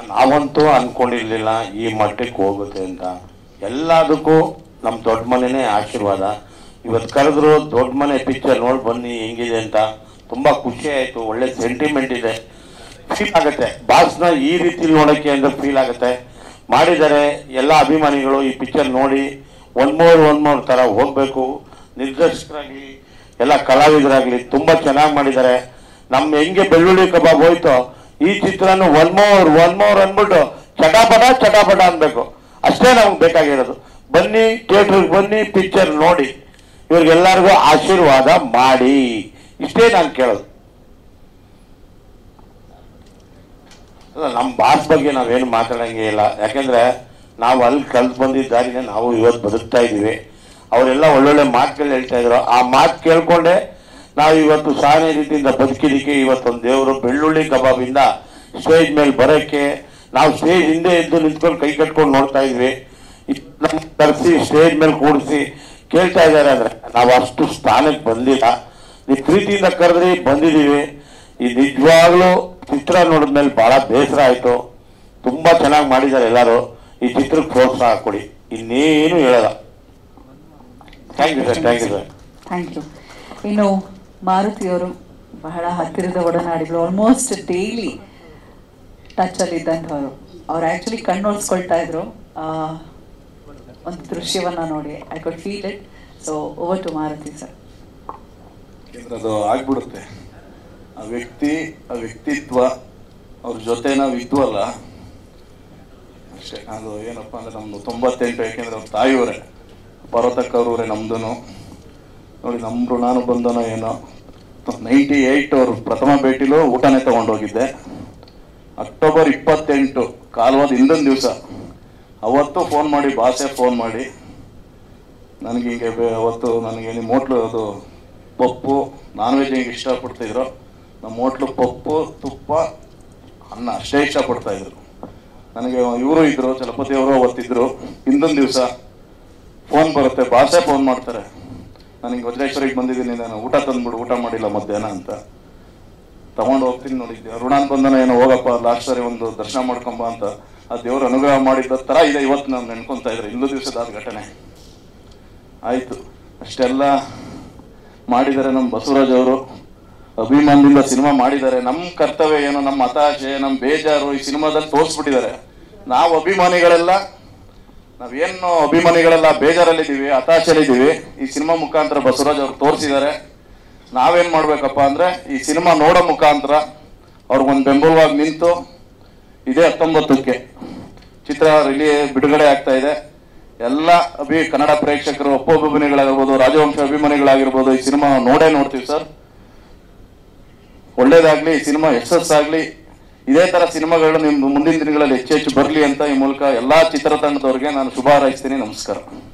ನಾವಂತೂ ಅನ್ಕೊಂಡಿರ್ಲಿಲ್ಲ ಈ ಮಟ್ಟಕ್ಕೆ ಹೋಗುತ್ತೆ ಅಂತ. ಎಲ್ಲದಕ್ಕೂ ನಮ್ಮ ದೊಡ್ಡ ಮನೆನೇ ಆಶೀರ್ವಾದ. ಇವತ್ತು ಕರೆದ್ರು ದೊಡ್ಡ ಮನೆ ಪಿಕ್ಚರ್ ನೋಡಿ ಬನ್ನಿ ಹೆಂಗಿದೆ ಅಂತ. ತುಂಬ ಖುಷಿ ಆಯಿತು. ಒಳ್ಳೆ ಸೆಂಟಿಮೆಂಟ್ ಇದೆ, ಫೀಲ್ ಆಗುತ್ತೆ. ಬಾಸ್ನ ಈ ರೀತಿ ನೋಡೋಕ್ಕೆ ಅಂದ್ರೆ ಫೀಲ್ ಆಗುತ್ತೆ. ಮಾಡಿದ್ದಾರೆ ಎಲ್ಲ ಅಭಿಮಾನಿಗಳು ಈ ಪಿಕ್ಚರ್ ನೋಡಿ ಒನ್ ಮೋರ್ ಥರ ಹೋಗಬೇಕು. ನಿರ್ದೇಶಕರಾಗಲಿ ಎಲ್ಲ ಕಲಾವಿದರಾಗಲಿ ತುಂಬ ಚೆನ್ನಾಗಿ ಮಾಡಿದ್ದಾರೆ. ನಮ್ಮ ಹೆಂಗೆ ಬೆಳ್ಳುಳ್ಳಿ ಕಬಾಬ್ ಹೋಯ್ತೋ ಈ ಚಿತ್ರನೂ ಒನ್ ಮೋರ್ ಅಂದ್ಬಿಟ್ಟು ಚಟಾಪಟ ಅನ್ಬೇಕು. ಅಷ್ಟೇ ನಮ್ಗೆ ಬೇಕಾಗಿರೋದು. ಬನ್ನಿ ಥಿಯೇಟ್ರಿಗೆ ಬನ್ನಿ, ಪಿಕ್ಚರ್ ನೋಡಿ, ಇವ್ರಿಗೆಲ್ಲರಿಗೂ ಆಶೀರ್ವಾದ ಮಾಡಿ, ಇಷ್ಟೇ ನಾನು ಕೇಳೋದು. ಅಲ್ಲ, ನಮ್ಮ ಬಾಸ್ ಬಗ್ಗೆ ನಾವೇನು ಮಾತಾಡಂಗೆ ಇಲ್ಲ. ಯಾಕೆಂದ್ರೆ ನಾವು ಅಲ್ಲಿ ಕಲ್ತು ಬಂದಿದ್ದಾರಿನೇ ನಾವು ಇವತ್ತು ಬದುಕ್ತಾ ಇದ್ದೀವಿ. ಅವರೆಲ್ಲ ಒಳ್ಳೊಳ್ಳೆ ಮಾತುಗಳು ಹೇಳ್ತಾ ಇದ್ರು. ಆ ಮಾತು ಕೇಳ್ಕೊಂಡೆ ನಾವು ಇವತ್ತು ಸಾನೇ ರೀತಿಯಿಂದ ಬದುಕಿದಕ್ಕೆ ಇವತ್ತೊಂದು ದೇವರು ಬೆಳ್ಳುಳ್ಳಿ ಕಬಾಬಿಂದ ಸ್ಟೇಜ್ ಮೇಲೆ ಬರೋಕ್ಕೆ ನಾವು ಸ್ಟೇಜ್ ಹಿಂದೆ ಎದ್ದು ನಿಂತ್ಕೊಂಡು ಕೈ ಕಟ್ಕೊಂಡು ನೋಡ್ತಾ ಇದ್ವಿ. ನಮ್ಮ ಕರೆಸಿ ಸ್ಟೇಜ್ ಮೇಲೆ ಕೂಡಿಸಿ ಕೇಳ್ತಾ ಇದ್ದಾರೆ ಅಂದ್ರೆ ನಾವು ಅಷ್ಟು ಸ್ಥಾನಕ್ಕೆ ಬಂದಿಲ್ಲ. ನೀವು ಪ್ರೀತಿಯಿಂದ ಕರೆದ್ರಿ, ಬಂದಿದ್ದೀವಿ. ಈ ನಿಜವಾಗ್ಲೂ ಚಿತ್ರ ನೋಡಿದ್ಮೇಲೆ ಬಹಳ ಬೇಸರ ಆಯಿತು. ತುಂಬ ಚೆನ್ನಾಗಿ ಮಾಡಿದ್ದಾರೆ ಎಲ್ಲರೂ. ಈ ಚಿತ್ರಕ್ಕೆ ಪ್ರೋತ್ಸಾಹ ಕೊಡಿ, ಇನ್ನೇನು ಹೇಳಲ್ಲ. Thank you sir. Thank you. ಇನ್ನು ಮಾರುತಿಯವರು ಬಹಳ ಹತ್ತಿರದ ಒಡನಾಡಿಗಳು, ಆಲ್ಮೋಸ್ಟ್ ಡೈಲಿ ಟಚ್ ಅಲ್ಲಿ ಇದ್ದಂಥವ್ರು. ಅವ್ರು ಆಕ್ಚುಲಿ ಕಣ್ಣೋಡಿಸ್ಕೊಳ್ತಾ ಇದ್ರು ಒಂದು ದೃಶ್ಯವನ್ನ ನೋಡಿ. I could feel it. So over to Maruti sir. ಅದು ಆಗ್ಬಿಡುತ್ತೆ. ಆ ವ್ಯಕ್ತಿತ್ವ ಅವ್ರ ಜೊತೆ ನಾವು ಇದ್ವಲ್ಲ ಅಷ್ಟೇ. ಅದು ಏನಪ್ಪ ಅಂದ್ರೆ ನಮ್ದು 98, ಯಾಕೆಂದ್ರೆ ಅವ್ರ ತಾಯಿಯವರೇ ಪರ್ವತಕ್ಕವ್ರವರೇ ನಮ್ದು ನೋಡಿ. ನಮ್ಮ ಋಣಾನು ಬಂಧನ ಏನೋ 98 ಅವ್ರ ಪ್ರಥಮ ಭೇಟಿಲೂ ಊಟನೇ ತಗೊಂಡೋಗಿದ್ದೆ. ಅಕ್ಟೋಬರ್ 28 ಕಾಲ್ವಾದ ಹಿಂದಿನ ದಿವಸ ಅವತ್ತು ಫೋನ್ ಮಾಡಿ, ಬಾಸೇ ಫೋನ್ ಮಾಡಿ ನನಗೆ ಹಿಂಗೆ ಅವತ್ತು ನನಗೆ ನಿಮ್ಮ ಹೋಟ್ಲು ಅದು ಪಪ್ಪು ನಾನ್ ವೆಜ್ ಹಿಂಗೆ ಇಷ್ಟಪಡ್ತಿದ್ರು. ನಮ್ಮ ಹೋಟ್ಲು ಪಪ್ಪು ತುಪ್ಪ ಅನ್ನ ಅಷ್ಟೇ ಇಷ್ಟಪಡ್ತಾಯಿದ್ರು. ನನಗೆ ಇವರು ಇದ್ರು, ಚಲಪತಿ ಅವರು ಅವತ್ತಿದ್ರು. ಹಿಂದಿನ ದಿವಸ ಫೋನ್ ಬರುತ್ತೆ, ಬಾಸೇ ಫೋನ್ ಮಾಡ್ತಾರೆ, ನನಗೆ ವಜ್ರೇಶ್ವರಿಗೆ ಬಂದಿದ್ದೀನಿ, ನಾನು ಊಟ ತಂದ್ಬಿಡು, ಊಟ ಮಾಡಿಲ್ಲ ಮಧ್ಯಾಹ್ನ ಅಂತ. ತಗೊಂಡು ಹೋಗ್ತೀನಿ ನೋಡಿದ್ದೆ. ಋಣಾನ್ ಬಂಧನ ಏನೋ ಹೋಗಪ್ಪ ಲಾಸ್ಟ್ ಸರಿ ಒಂದು ದರ್ಶನ ಮಾಡ್ಕೊಂಬ ಅಂತ. ಆ ದೇವ್ರು ಅನುಗ್ರಹ ಮಾಡಿದ್ದ ಥರ ಇದೆ. ಇವತ್ತು ನಾನು ನೆನ್ಕೊತಾ ಇದ್ರೆ ಇನ್ನೂ ದಿವಸದ ಘಟನೆ ಆಯಿತು. ಅಷ್ಟೆಲ್ಲ ಮಾಡಿದ್ದಾರೆ ನಮ್ಮ ಬಸವರಾಜ್ ಅವರು. ಅಭಿಮಾನದಿಂದ ಸಿನಿಮಾ ಮಾಡಿದ್ದಾರೆ. ನಮ್ಮ ಕರ್ತವ್ಯ ಏನು, ನಮ್ಮ ಹತಾಶೆ, ನಮ್ಮ ಬೇಜಾರು ಈ ಸಿನಿಮಾದಲ್ಲಿ ತೋರಿಸ್ಬಿಟ್ಟಿದ್ದಾರೆ. ನಾವು ಅಭಿಮಾನಿಗಳೆಲ್ಲ ನಾವೇನು ಅಭಿಮಾನಿಗಳೆಲ್ಲ ಬೇಜಾರಲ್ಲಿದ್ದೀವಿ, ಹತಾಶೆಯಲ್ಲಿದ್ದೀವಿ. ಈ ಸಿನಿಮಾ ಮುಖಾಂತರ ಬಸವರಾಜ್ ಅವರು ತೋರಿಸಿದ್ದಾರೆ. ನಾವೇನು ಮಾಡಬೇಕಪ್ಪ ಅಂದರೆ ಈ ಸಿನಿಮಾ ನೋಡೋ ಮುಖಾಂತರ ಅವ್ರಿಗೊಂದು ಬೆಂಬಲವಾಗಿ ನಿಂತು ಇದೇ 19ಕ್ಕೆ ಚಿತ್ರ ಬಿಡುಗಡೆ ಆಗ್ತಾ ಇದೆ. ಎಲ್ಲ ಕನ್ನಡ ಪ್ರೇಕ್ಷಕರು, ಅಭಿಮಾನಿಗಳಾಗಿರ್ಬೋದು, ರಾಜವಂಶ ಅಭಿಮಾನಿಗಳಾಗಿರ್ಬೋದು, ಈ ಸಿನಿಮಾ ನೋಡೇ ನೋಡ್ತೀವಿ ಸರ್. ಒಳ್ಳೇದಾಗ್ಲಿ, ಈ ಸಿನಿಮಾ ಯಶಸ್ಸಾಗ್ಲಿ. ಇದೇ ತರ ಸಿನಿಮಾಗಳು ನಿಮ್ಮ ಮುಂದಿನ ದಿನಗಳಲ್ಲಿ ಹೆಚ್ಚು ಬರಲಿ ಅಂತ ಈ ಮೂಲಕ ಎಲ್ಲಾ ಚಿತ್ರತಂಡದವ್ರಿಗೆ ನಾನು ಶುಭ ಹಾರೈಸ್ತೀನಿ. ನಮಸ್ಕಾರ.